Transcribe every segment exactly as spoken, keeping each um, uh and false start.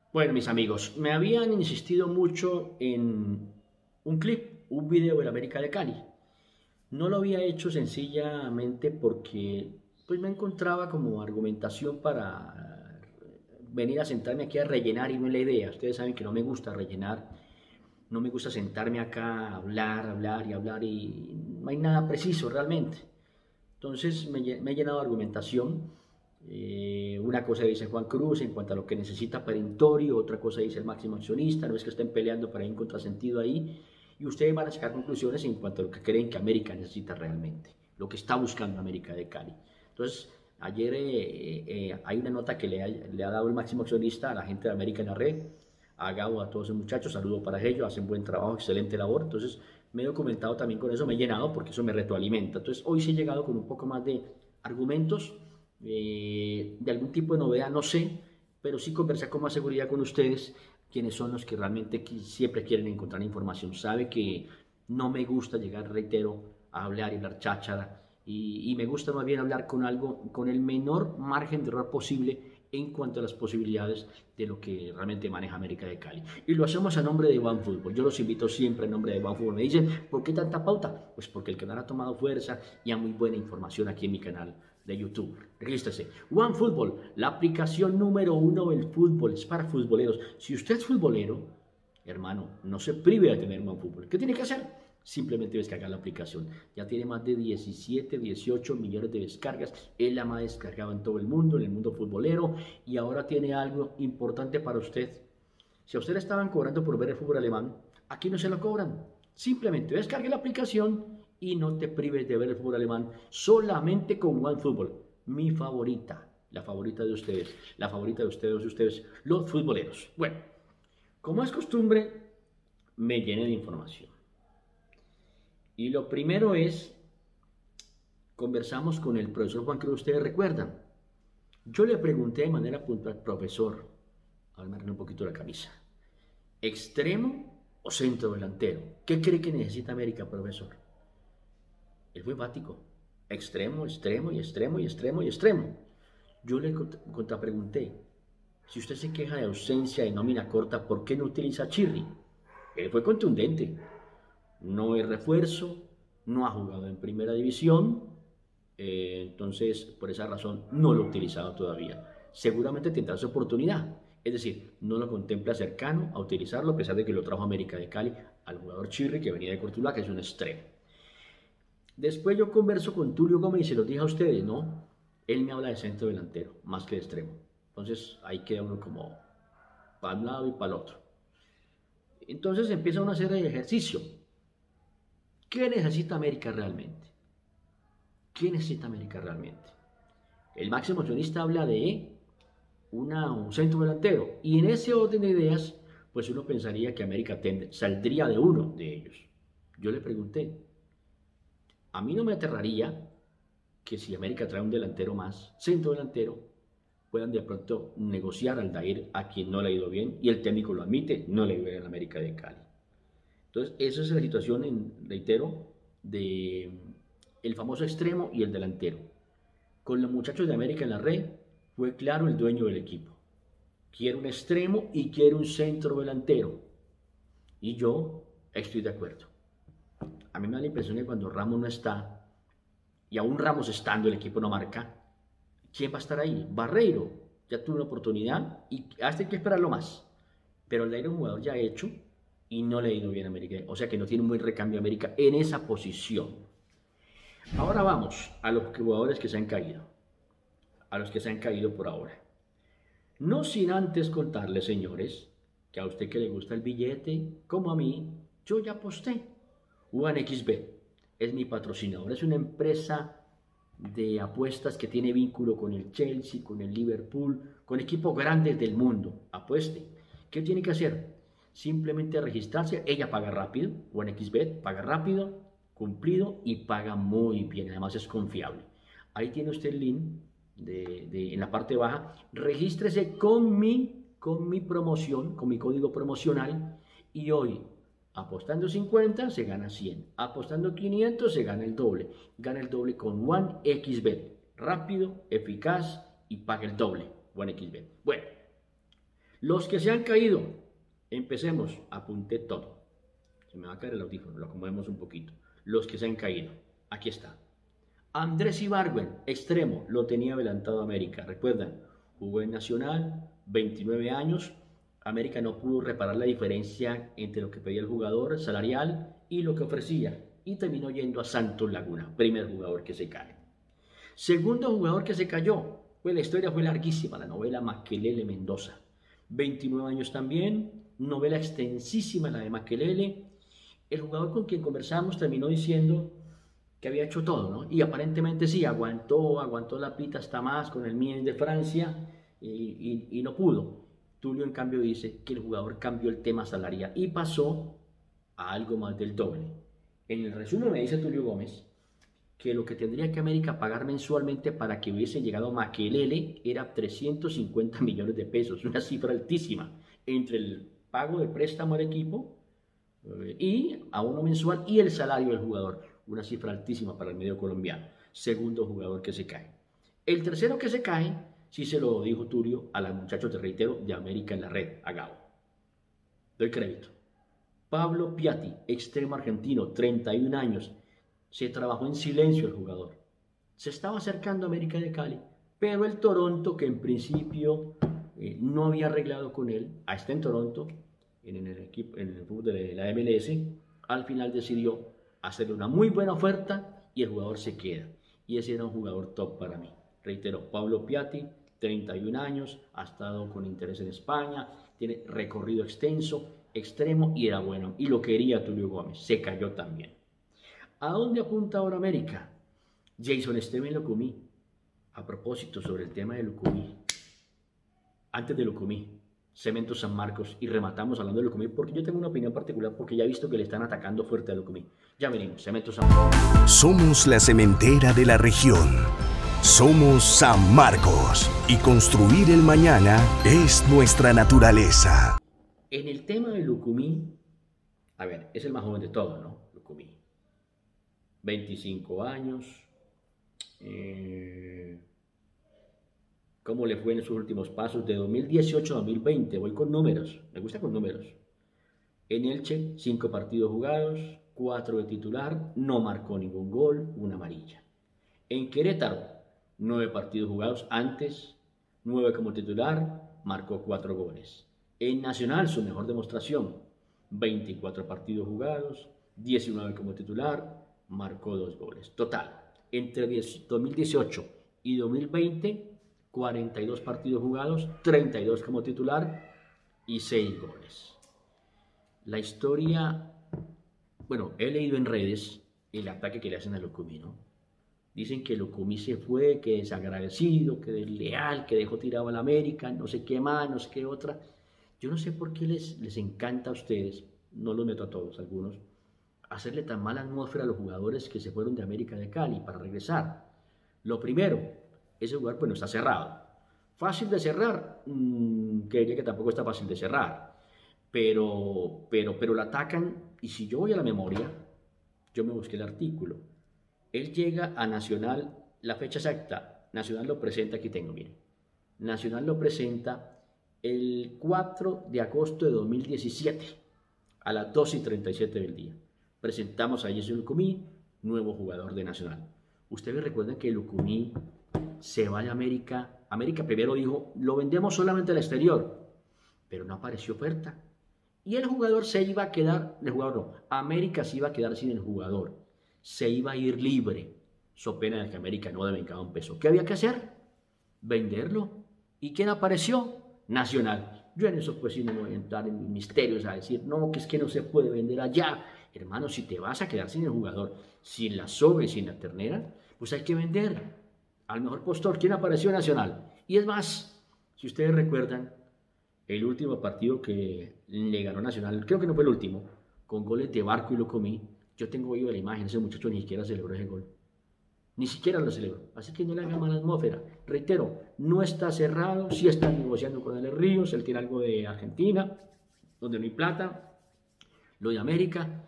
Bueno, mis amigos, me habían insistido mucho en un clip, un video del América de Cali. No lo había hecho sencillamente porque pues me encontraba como argumentación para venir a sentarme aquí a rellenar y no es la idea. Ustedes saben que no me gusta rellenar, no me gusta sentarme acá a hablar, hablar y hablar y no hay nada preciso realmente. Entonces me, me he llenado de argumentación. Eh, una cosa dice Juan Cruz en cuanto a lo que necesita perentorio, otra cosa dice el máximo accionista, no es que estén peleando, pero hay un contrasentido ahí, y ustedes van a sacar conclusiones en cuanto a lo que creen que América necesita realmente, lo que está buscando América de Cali. Entonces, ayer eh, eh, hay una nota que le ha, le ha dado el máximo accionista a la gente de América en la red, a Gabo, a todos esos muchachos, saludo para ellos, hacen buen trabajo, excelente labor. Entonces me he documentado también con eso, me he llenado porque eso me retroalimenta. Entonces hoy sí he llegado con un poco más de argumentos, eh, de algún tipo de novedad, no sé, pero sí conversar con más seguridad con ustedes, quienes son los que realmente siempre quieren encontrar información. Sabe que no me gusta llegar, reitero, a hablar y hablar cháchara, y, y me gusta más bien hablar con algo, con el menor margen de error posible en cuanto a las posibilidades de lo que realmente maneja América de Cali. Y lo hacemos a nombre de OneFootball. Yo los invito siempre en nombre de OneFootball. Me dicen, ¿por qué tanta pauta? Pues porque el canal ha tomado fuerza y hay muy buena información aquí en mi canal de YouTube. Regístrese. OneFootball, la aplicación número uno del fútbol, es para futboleros. Si usted es futbolero, hermano, no se prive de tener OneFootball. ¿Qué tiene que hacer? Simplemente descargar la aplicación. Ya tiene más de diecisiete, dieciocho millones de descargas. Es la más descargada en todo el mundo, en el mundo futbolero. Y ahora tiene algo importante para usted. Si a usted le estaban cobrando por ver el fútbol alemán, aquí no se lo cobran. Simplemente descargue la aplicación y no te prives de ver el fútbol alemán solamente con OneFootball. Mi favorita, la favorita de ustedes, la favorita de ustedes, de ustedes, los futboleros. Bueno, como es costumbre, me llené de información. Y lo primero es, conversamos con el profesor Juan Cruz, ustedes recuerdan. Yo le pregunté de manera puntual, profesor, a ver, me arreglo un poquito la camisa, ¿extremo o centro delantero? ¿Qué cree que necesita América, profesor? Él fue enfático, extremo, extremo y extremo y extremo y extremo. Yo le contrapregunté, si usted se queja de ausencia de nómina corta, ¿por qué no utiliza a Chirri? Él fue contundente. No hay refuerzo, no ha jugado en primera división, eh, entonces por esa razón no lo ha utilizado todavía. Seguramente tendrá su oportunidad, es decir, no lo contempla cercano a utilizarlo a pesar de que lo trajo América de Cali al jugador Chirri que venía de Cortuluá, que es un extremo. Después yo converso con Tulio Gómez y se los dije a ustedes, ¿no? Él me habla de centro delantero, más que de extremo. Entonces ahí queda uno como para un lado y para el otro. Entonces empieza una serie de ejercicios. ¿Qué necesita América realmente? ¿Qué necesita América realmente? El máximo accionista habla de una, un centro delantero y en ese orden de ideas, pues uno pensaría que América tend, saldría de uno de ellos. Yo le pregunté, a mí no me aterraría que si América trae un delantero más, centro delantero, puedan de pronto negociar al Dair a quien no le ha ido bien y el técnico lo admite, no le ha ido bien en América de Cali. Entonces, esa es la situación, en, reitero, de el famoso extremo y el delantero. Con los muchachos de América en la red, fue claro el dueño del equipo. Quiere un extremo y quiere un centro delantero. Y yo estoy de acuerdo. A mí me da la impresión que cuando Ramos no está, y aún Ramos estando, el equipo no marca, ¿quién va a estar ahí? Barreiro. Ya tuvo una oportunidad y hasta hay que esperarlo más. Pero el era un jugador ya hecho y no le ha ido bien a América, o sea que no tiene un buen recambio América en esa posición. Ahora vamos a los jugadores que se han caído, a los que se han caído por ahora. No sin antes contarles, señores, que a usted que le gusta el billete, como a mí, yo ya aposté. OneXBet es mi patrocinador, es una empresa de apuestas que tiene vínculo con el Chelsea, con el Liverpool, con equipos grandes del mundo. Apueste. ¿Qué tiene que hacer? Simplemente registrarse, ella paga rápido, OneXBet paga rápido, cumplido y paga muy bien, además es confiable. Ahí tiene usted el link de, de, en la parte baja, regístrese con mi, con mi promoción, con mi código promocional y hoy, apostando cincuenta se gana cien, apostando quinientos se gana el doble, gana el doble con OneXBet, rápido, eficaz y paga el doble, OneXBet. Bueno. Los que se han caído, empecemos, apunté todo. Se me va a caer el audífono, lo acomodemos un poquito. Los que se han caído, aquí está. Andrés Ibargüen, extremo, lo tenía adelantado América, recuerdan, jugó en Nacional, veintinueve años, América no pudo reparar la diferencia entre lo que pedía el jugador salarial y lo que ofrecía, y terminó yendo a Santos Laguna, primer jugador que se cae. Segundo jugador que se cayó, pues la historia fue larguísima, la novela Makelele Mendoza, veintinueve años también, novela extensísima la de Makelele. El jugador con quien conversamos terminó diciendo que había hecho todo, ¿no? Y aparentemente sí, aguantó, aguantó la pita hasta más con el Mies de Francia y, y, y no pudo. Tulio, en cambio, dice que el jugador cambió el tema salarial y pasó a algo más del doble. En el resumen me dice Tulio Gómez que lo que tendría que América pagar mensualmente para que hubiese llegado a Makelele era trescientos cincuenta millones de pesos, una cifra altísima, entre el pago de préstamo al equipo eh, y a uno mensual y el salario del jugador, una cifra altísima para el medio colombiano. Segundo jugador que se cae. El tercero que se cae, sí se lo dijo Tulio a los muchachos, te reitero, de América en la Red, a Gabo. Doy crédito. Pablo Piatti, extremo argentino, treinta y un años. Se trabajó en silencio el jugador. Se estaba acercando a América de Cali, pero el Toronto, que en principio eh, no había arreglado con él, ahí está en Toronto, en el equipo, en el fútbol de la M L S, al final decidió hacerle una muy buena oferta y el jugador se queda. Y ese era un jugador top para mí. Reitero, Pablo Piatti, treinta y un años, ha estado con interés en España, tiene recorrido extenso, extremo y era bueno. Y lo quería Tulio Gómez, se cayó también. ¿A dónde apunta ahora América? Jason Esteban Lucumí. A propósito sobre el tema de Lucumí. Antes de Lucumí, Cemento San Marcos, y rematamos hablando de Lucumí porque yo tengo una opinión particular porque ya he visto que le están atacando fuerte a Lucumí. Ya venimos, Cemento San Marcos. Somos la cementera de la región. Somos San Marcos y construir el mañana es nuestra naturaleza. En el tema de Lucumí, a ver, es el más joven de todos, ¿no? Lucumí. veinticinco años. Eh, ¿Cómo le fue en sus últimos pasos? De dos mil dieciocho a dos mil veinte, voy con números, me gusta con números. En Elche, cinco partidos jugados, cuatro de titular, no marcó ningún gol, una amarilla. En Querétaro, nueve partidos jugados antes, nueve como titular, marcó cuatro goles. En Nacional, su mejor demostración, veinticuatro partidos jugados, diecinueve como titular, marcó dos goles. Total, entre dos mil dieciocho y dos mil veinte, cuarenta y dos partidos jugados, treinta y dos como titular y seis goles. La historia, bueno, he leído en redes el ataque que le hacen a Lucumí, ¿no? Dicen que Lucumí se fue, que desagradecido, que desleal, que dejó tirado a la América, no sé qué más, no sé qué otra. Yo no sé por qué les, les encanta a ustedes, no los meto a todos, algunos, hacerle tan mala atmósfera a los jugadores que se fueron de América de Cali para regresar. Lo primero, ese lugar pues no está cerrado. ¿Fácil de cerrar? Mm, creería que tampoco está fácil de cerrar. Pero, pero, pero la atacan, y si yo voy a la memoria, yo me busqué el artículo. Él llega a Nacional, la fecha exacta, Nacional lo presenta, aquí tengo, miren. Nacional lo presenta el cuatro de agosto de dos mil diecisiete, a las dos y treinta y siete del día. Presentamos a Jason Lucumí, nuevo jugador de Nacional. Ustedes recuerdan que Lucumí se va de América. América primero dijo, lo vendemos solamente al exterior, pero no apareció oferta. Y el jugador se iba a quedar, el jugador no, América se iba a quedar sin el jugador. Se iba a ir libre, so pena de que América no devengaba un peso. ¿Qué había que hacer? Venderlo. ¿Y quién apareció? Nacional. Yo en eso pues sí no voy a entrar en misterios a decir, no, que es que no se puede vender allá. Hermano, si te vas a quedar sin el jugador, sin la soga y sin la ternera, pues hay que vender. Al mejor postor, ¿quién apareció? Nacional. Y es más, si ustedes recuerdan, el último partido que le ganó Nacional, creo que no fue el último, con goles de Barco y Lucumí, yo tengo oído la imagen, ese muchacho ni siquiera celebró ese gol. Ni siquiera lo celebró. Así que no le haga mala atmósfera. Reitero, no está cerrado, sí están negociando con el Ríos, él tiene algo de Argentina, donde no hay plata, lo de América,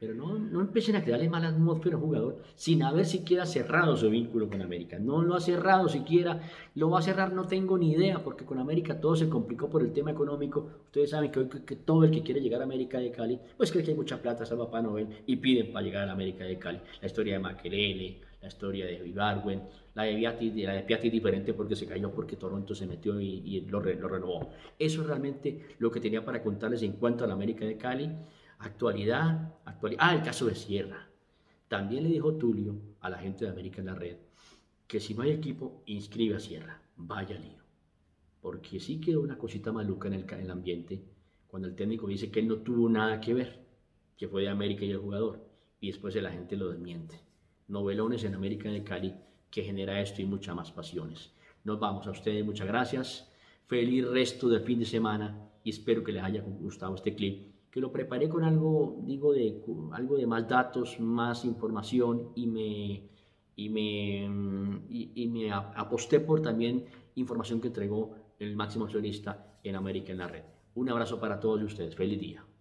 Pero no, no empiecen a crearle mala atmósfera a un jugador sin haber siquiera cerrado su vínculo con América. No lo ha cerrado siquiera, lo va a cerrar, no tengo ni idea, porque con América todo se complicó por el tema económico. Ustedes saben que hoy que, que todo el que quiere llegar a América de Cali, pues cree que hay mucha plata, está Papá Noel, y piden para llegar a la América de Cali. La historia de Makelele, la historia de Ibargüen, la de Piatti, la de Piatti diferente porque se cayó porque Toronto se metió y, y lo, re, lo renovó. Eso es realmente lo que tenía para contarles en cuanto a la América de Cali. Actualidad, actualidad. Ah, el caso de Sierra. También le dijo Tulio a la gente de América en la red que si no hay equipo, inscribe a Sierra. Vaya lío. Porque sí quedó una cosita maluca en el, en el ambiente cuando el técnico dice que él no tuvo nada que ver, que fue de América y el jugador, y después la gente lo desmiente. Novelones en América de Cali que genera esto y muchas más pasiones. Nos vamos a ustedes, muchas gracias. Feliz resto del fin de semana y espero que les haya gustado este clip, que lo preparé con algo, digo, de, algo de más datos, más información y me, y me, y, y me aposté por también información que entregó el máximo accionista en América en la red. Un abrazo para todos ustedes. Feliz día.